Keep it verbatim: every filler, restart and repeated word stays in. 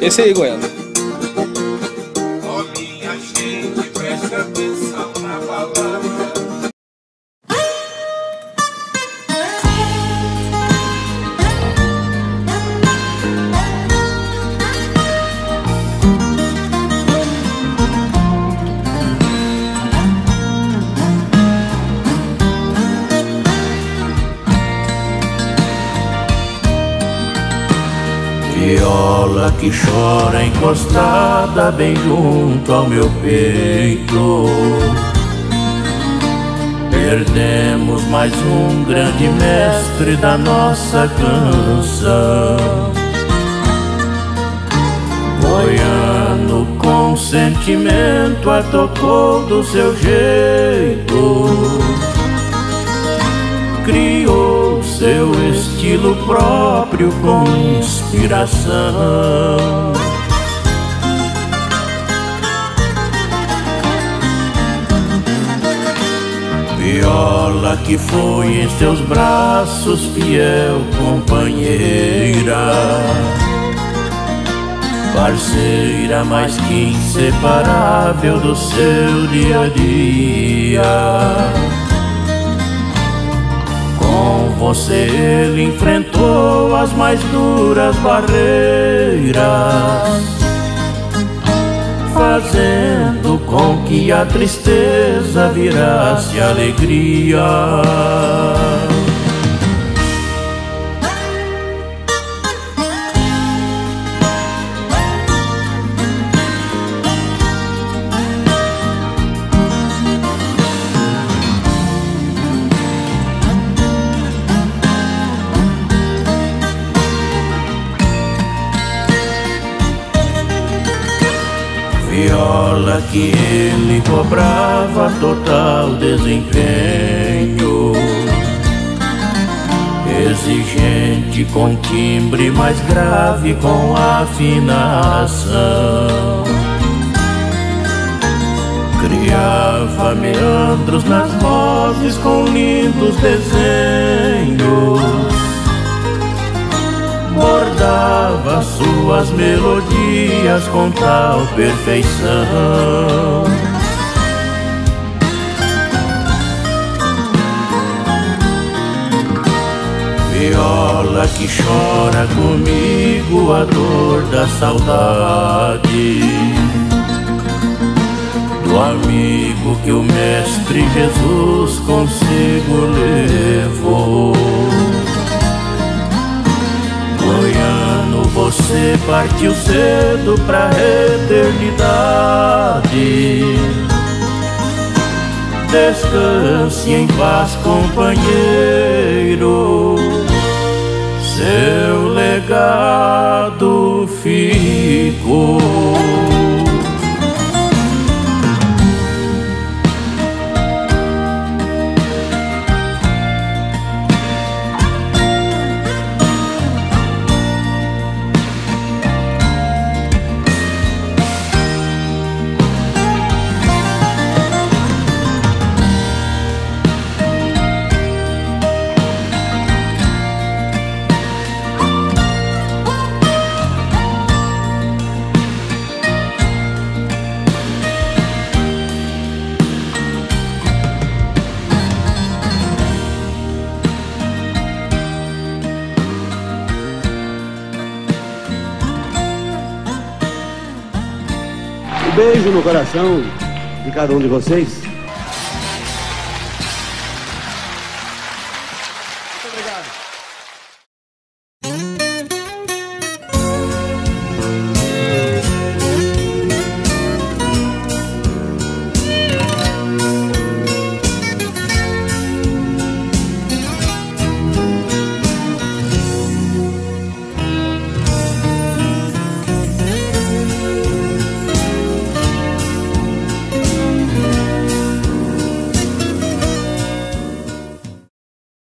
Esse aí, Goiânia. Ó, minha gente, presta atenção na palavra. Viola que chora encostada bem junto ao meu peito. Perdemos mais um grande mestre da nossa canção. Goiano com sentimento a tocou do seu jeito. Criou seu estilo próprio com inspiração. Viola que foi em seus braços fiel companheira, parceira mais que inseparável do seu dia a dia. Com você ele enfrentou as mais duras barreiras, fazendo com que a tristeza virasse alegria. Viola que ele cobrava total desempenho, exigente com timbre mais grave com afinação. Criava meandros nas vozes com lindos desenhos, bordava suas melodias com tal perfeição. Viola que chora comigo a dor da saudade do amigo que o Mestre Jesus consigo levou. Goiano, você partiu cedo pra eternidade. Descanse em paz, companheiro, seu legado ficou. Um beijo no coração de cada um de vocês. Muito obrigado.